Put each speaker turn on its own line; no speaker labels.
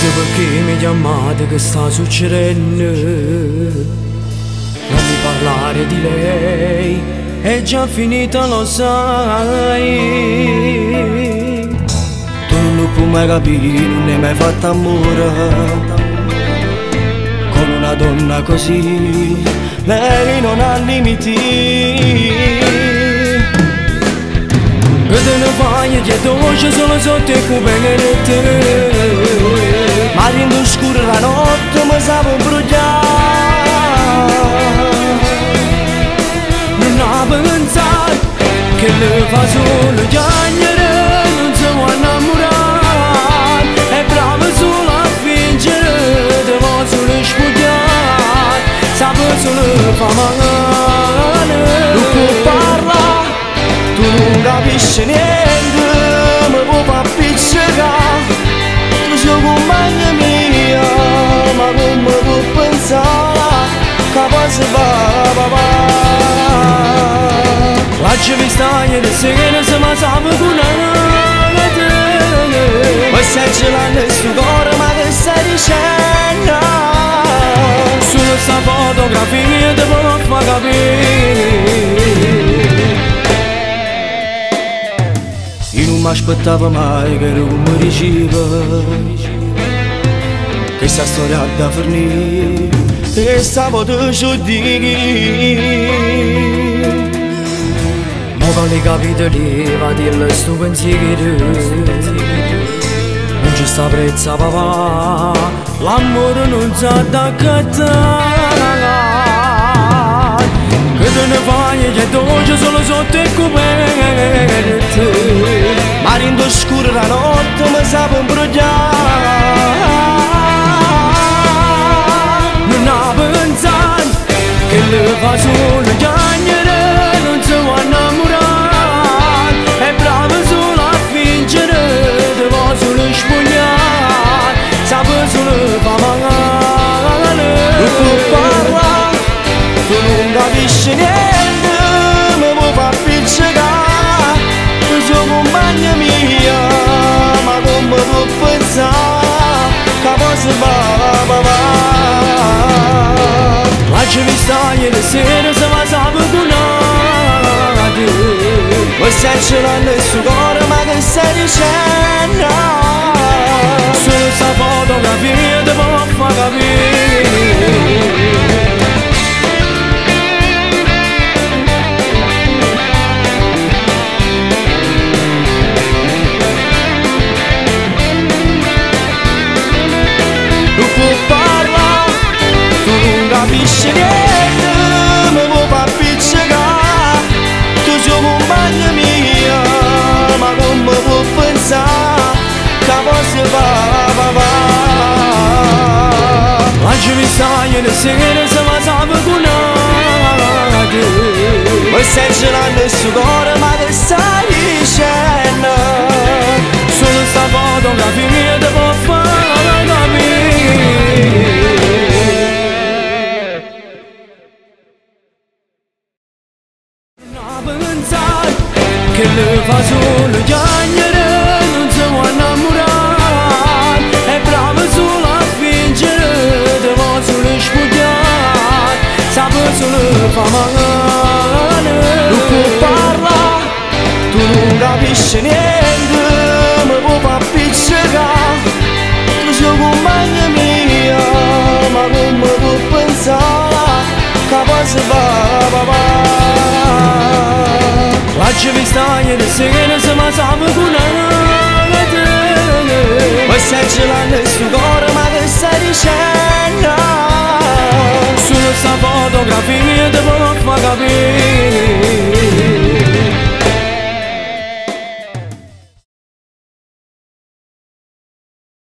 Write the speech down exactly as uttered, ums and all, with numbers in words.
perché mi chiamate che sta succedendo. Non mi parlare di lei, è già finita, lo sai. Tu non puoi mai capire, non hai mai fatto amore con una donna così. Lei non ha limiti. Che te ne fai, che dolce solo sotto e cubene di te. Ma in scuro la notte mi sa per bruciare. Non ha pensato che le fa solo chiacchiere, non si può innamorare. È brava solo a fingere, te va solo spugliare. Sa solo fa male. Non può parlare, tu non capisci niente, mi può far appiccicare. Tu sei compagna mia, ma come puoi pensare che posso fare papà? Lascia vista ieri sera se mi sa per curare te. Ma sei gelando il suo cuore, ma che stai dicendo? Solo sta fotografia ti può far capire. Io non mi aspettavo mai che tu mi diceva che sta storia da finire e stavo te giudicare. Ma con le capitoli va a dirle sto pensiero, non ci sta prezza papà, l'amore non sa da accattare. Che te ne fai, che dolce solo sotto il coperte. Ma in scuro la notte mi sa per bruciare. Non ha pensato che le fa solo chiacchiere, non si può innamorare. È brava solo a fingere, te va solo spogliare. Sa solo fa male. Non può parlare, tu non capisci niente, mi può far appiccicare. Tu sei compagna mia, ma come può pensare che posso fare papà? Lascia vista ieri sera se mi sa per curare. Ma stai celando il suo cuore, ma che stai dicendo? Solo sta fotografia ti può far capire. Capisci niente, mi può far appiccicare. Tu sei compagna mia, ma come può pensare che posso fare papà? Lascia vista ieri sera se mi sa per curare. Ma stai gelando il suo cuore, ma che stai dicendo? Solo sta fotografia ti può fare capire. Che le fa solo chiacchiere, non si può innamorare. È brava solo a fingere, te va solo spugliare. Sa solo fa male. Non può parlare, tu non capisci niente, mi può far appiccicare. Tu sei compagna mia, ma come può pensare che posso fare papà? Lascia vista ieri sera se mi sa per curare. Ma stai gelando il suo cuore, ma che stai dicendo? Solo sta fotografia